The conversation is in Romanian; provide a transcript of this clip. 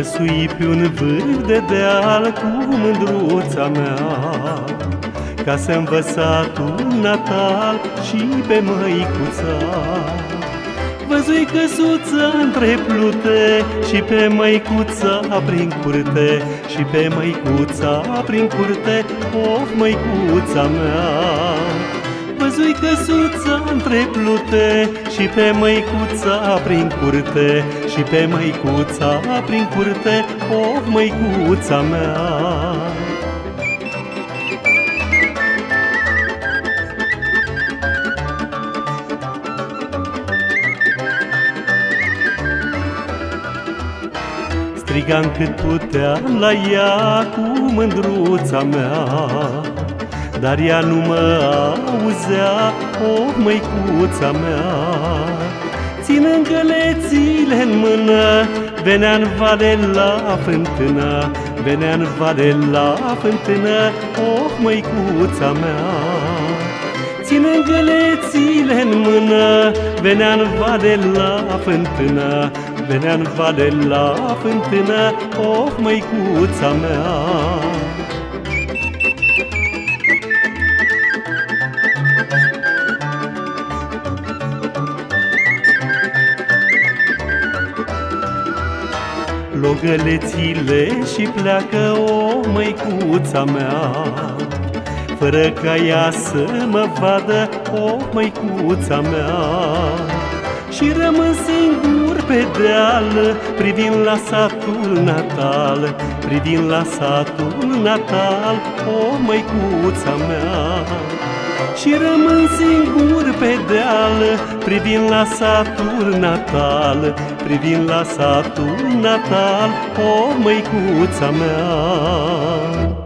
Văsui pe un vârf de deal cu mândruța mea, ca să-mi văd satul natal și pe măicuța. Văzui căsuța între plute și pe măicuța prin curte, și pe măicuța prin curte, of, măicuța mea. Văzui căsuța între plute și pe măicuța prin curte, și pe măicuța prin curte, of, măicuța mea. Strigam cât puteam la ea cu mândruța mea, dar ea nu mă auzea, o, măicuța mea. Ținând gălețile în mână, venea-n vale la fântână, venea-n vale la fântână, o, măicuța mea. Ținând gălețile în mână, venea-n vale la fântână, venea-n vale la fântână, o, măicuța mea. Logălețile și pleacă, o, măicuța mea, fără ca ea să mă vadă, o, măicuța mea. Și rămân singur pe deal, privind la satul natal, privind la satul natal, o, măicuța mea. Și rămân singur pe deal, privind la satul natal, privind la satul natal, o, măicuța mea.